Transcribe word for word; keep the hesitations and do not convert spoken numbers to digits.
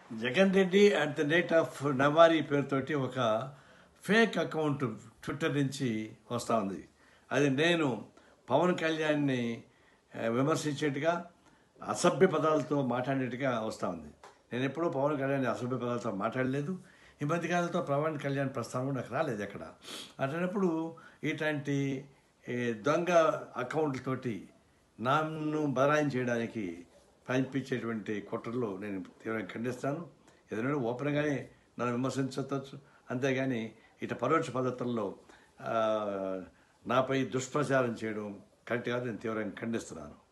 Jagan Reddy at the rate of నవారీ పేరుతోటి ఒక ఫేక్ అకౌంట్ ట్విట్టర్ నుంచి వస్తూ ఉంది. అది నేను పవన్ కళ్యాణ్ని విమర్శించేట్టుగా అసభ్య పదాలతో మాట్లాడేట్టుగా వస్తూ ఉంది. నేను ఎప్పుడూ పవన్ కళ్యాణ్ అసభ్య పదాలతో మాట్లాడలేదు. ఈ మధ్యకాలంతో పవన్ కళ్యాణ్ ప్రస్తావన నాకు రాలేదు ఎక్కడ. అట్లాంటప్పుడు ఇట్లాంటి దొంగ అకౌంట్ తోటి నన్ను బదలాయించి చేయడానికి పంపించేటువంటి కుట్రలు నేను తీవ్రంగా ఖండిస్తాను. ఏదైనా ఓపెన్గానే నన్ను విమర్శించవచ్చు, అంతేగాని ఇట పరోక్ష పద్ధతుల్లో నాపై దుష్ప్రచారం చేయడం కరెక్ట్ కాదు. నేను తీవ్రంగా ఖండిస్తున్నాను.